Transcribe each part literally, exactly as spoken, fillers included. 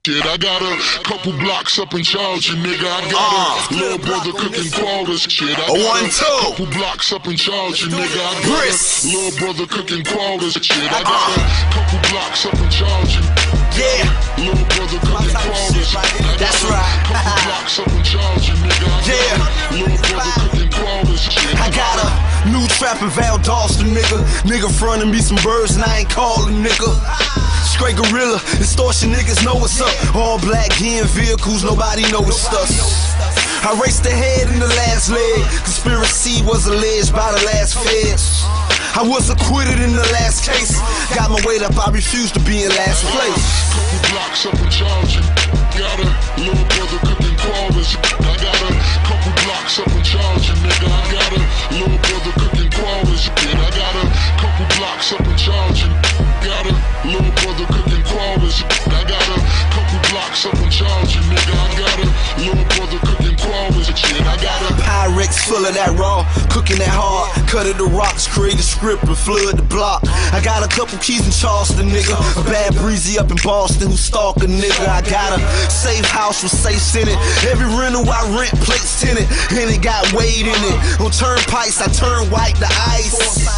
shit. I got a couple blocks up in Charles, you nigga. I got uh, a little brother cooking quarters, shit. I got a one, a two. couple blocks up in Charles, you nigga. I got a little brother cooking quarters, shit. I got a couple blocks up in Charles, you. Yeah, little brother cooking quarters. That's right. Couple blocks up in Charles, you nigga. Yeah, little brother cooking quarters, shit. I got a new trap in Val Dawson, nigga. Nigga frontin' me some birds and I ain't callin', nigga. Straight gorilla, extortion niggas know what's up. All black gear vehicles, nobody know it's us. I raced ahead in the last leg. Conspiracy was alleged by the last feds. I was acquitted in the last case. Got my weight up, I refuse to be in last place. Couple blocks up in Charles, you got a little brother cooking quarters. I got a couple blocks up in Charles, you nigga. I got a little brother cooking quarters. Yeah, I got a couple blocks up in Charles, you got a little brother cooking quarters. I got a couple blocks up in Charles, you nigga. I got a little brother cooking quarters. Shit, I got a Pyrex full of that raw, cooking that hard. Cut of the rocks, create a script and flood the block. I got a couple keys in Charleston, nigga. A bad breezy up in Boston who stalk a nigga. I got a safe house with safes in it. Every rental I rent, plates in it, and it got weight in it. On turnpikes, I turn white to ice.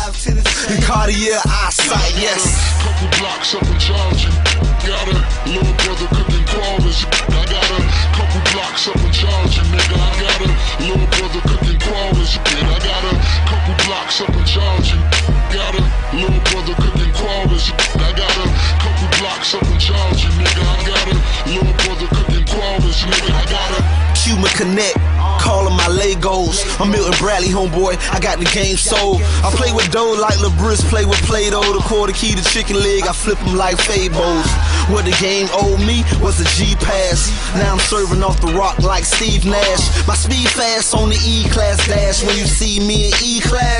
And Cartier eyesight, yes. Couple blocks up in Charles, you got a little brother cooking quarters. I got a couple blocks up in Charles, you nigga. I got a little brother cooking quarters. Yeah, I got a couple blocks up in Charles, you got a little brother cooking quarters. I got a couple blocks up in Charles, you nigga. I got a little brother cooking quarters, nigga. I got a Cuban Connect, calling my Legos. I'm Milton Bradley, homeboy, I got the game sold. I play with dough like LeBris, play with Play-Doh. The quarter key to chicken leg, I flip them like Fabos. What the game owed me was a G-Pass. Now I'm serving off the rock like Steve Nash. My speed fast on the E-Class dash. When you see me in E-Class,